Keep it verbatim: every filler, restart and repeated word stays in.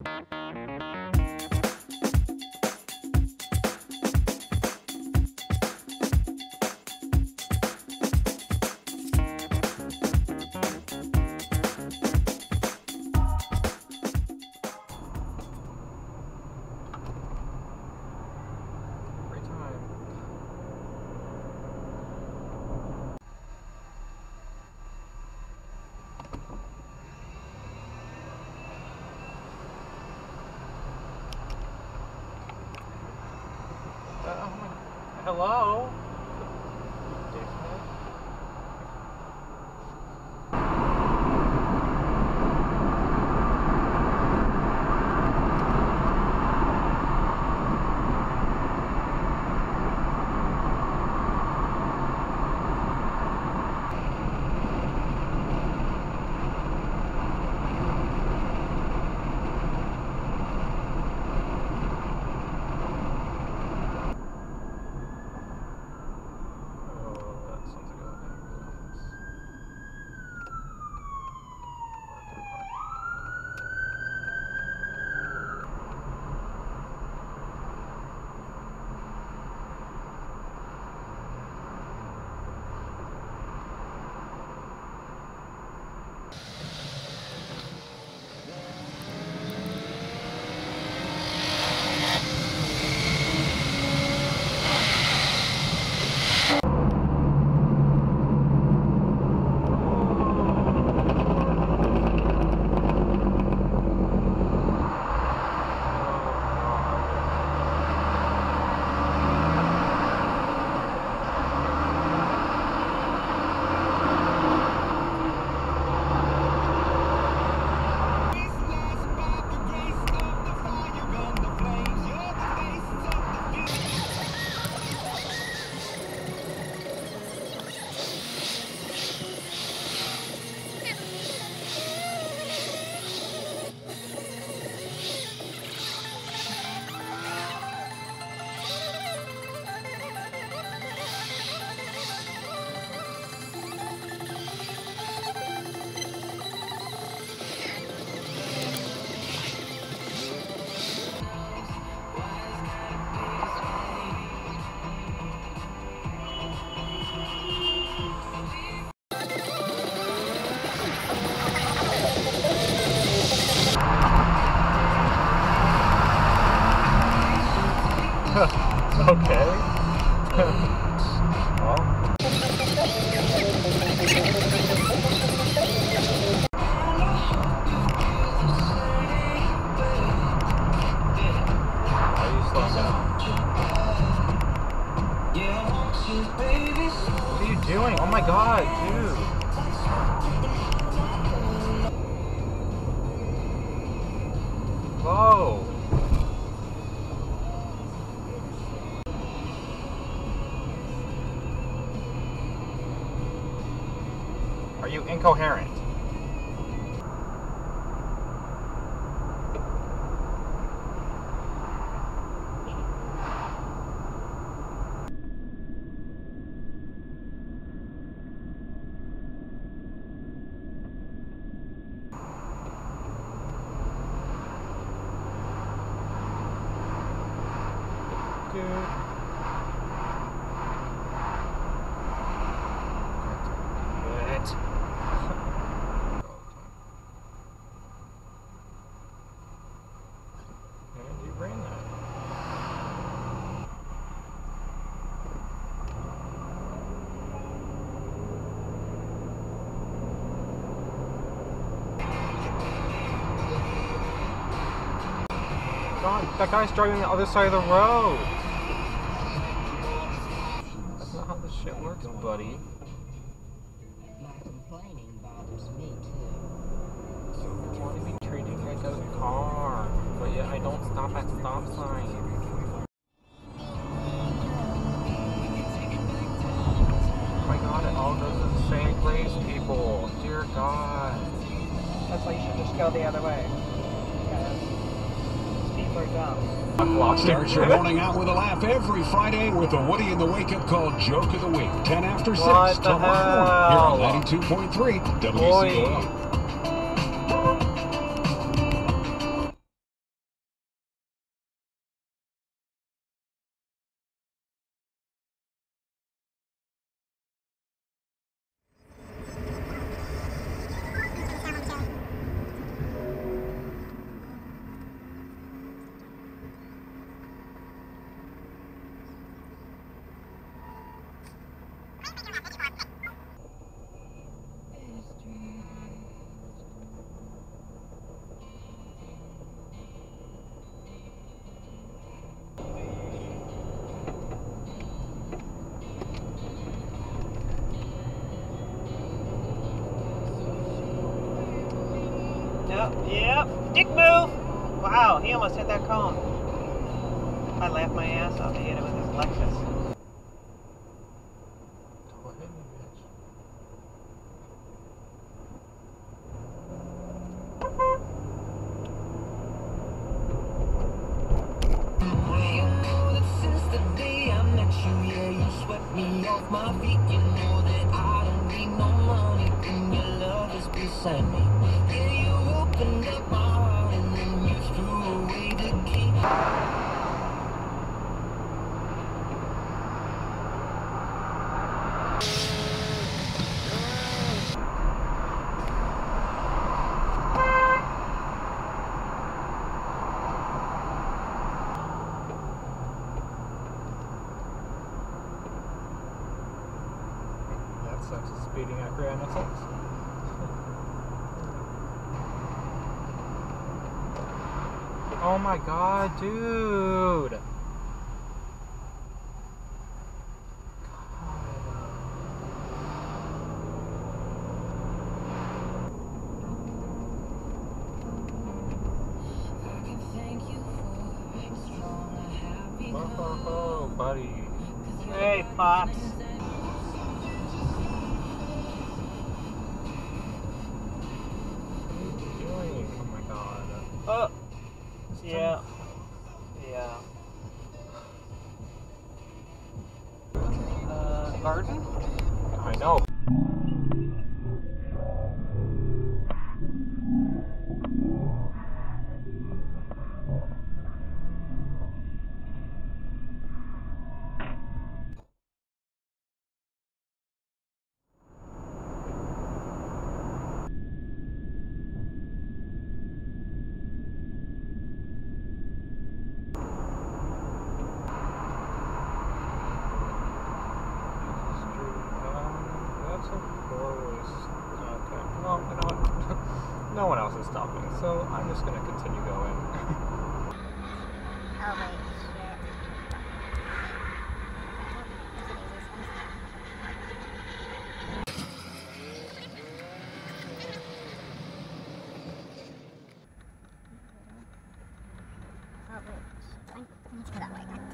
Hello? Okay. Well. Why are you slowing down? What are you doing? Oh my god, dude. Whoa. Are you incoherent? Dude. God, that guy's driving the other side of the road. That's not how this shit works, buddy. My complaining bothers me too. I want to be treated like a car, but yet I don't stop at stop signs. Oh my god, it all goes to the same place, people. Dear God. That's why you should just go the other way. Because people are dumb. Start your morning out with a laugh every Friday with a Woody in the Wake Up Call Joke of the Week. ten after six What the tomorrow morning here on ninety-two point three W C O L. Boy. Yep, yep. Dick move! Wow, he almost hit that cone. I laughed my ass off. He hit it with his Lexus. Don't hit me, bitch. Me off my feet, you know that I don't need no money when your love is beside me. Yeah, you opened up my heart and then you threw away the key. Sucks is speeding at Grand Essex. Oh my god, dude! God. Oh, buddy. Hey, Pops. Oh, yeah, yeah. Uh, garden? I know. No one else is stopping, so I'm just gonna continue going. Oh wait, shit. Oh wait, let's go that way.